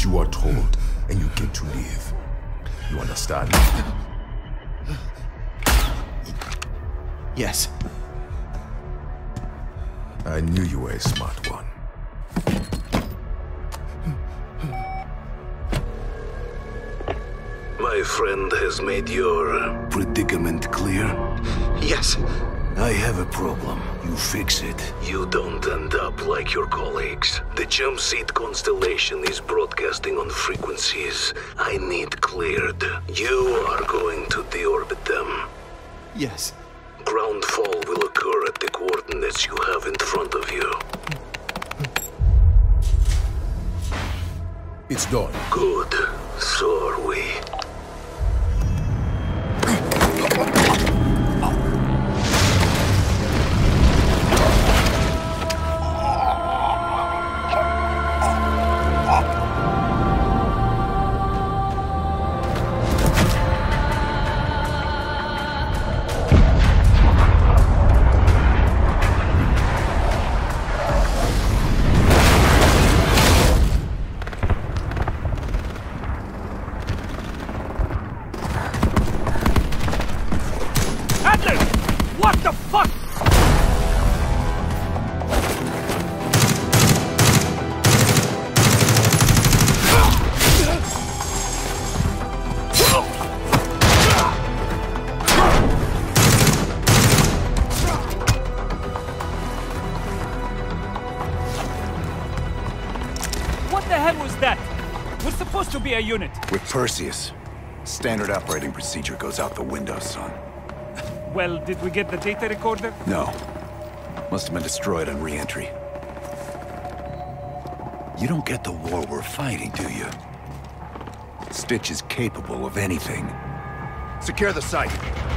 you are told, and you get to leave. You understand? Yes. I knew you were a smart one. My friend has made your predicament clear. Yes. I have a problem. You fix it. You don't end up like your colleagues. The Jump Seat constellation is broadcasting on frequencies I need cleared. You are going to deorbit them. Yes. Ground fall will occur at the coordinates you have in front of you. It's done. Good. So are we. What the fuck? What the hell was that? We're supposed to be a unit. With Perseus, standard operating procedure goes out the window, son. Well, did we get the data recorder? No. Must have been destroyed on re-entry. You don't get the war we're fighting, do you? Stitch is capable of anything. Secure the site.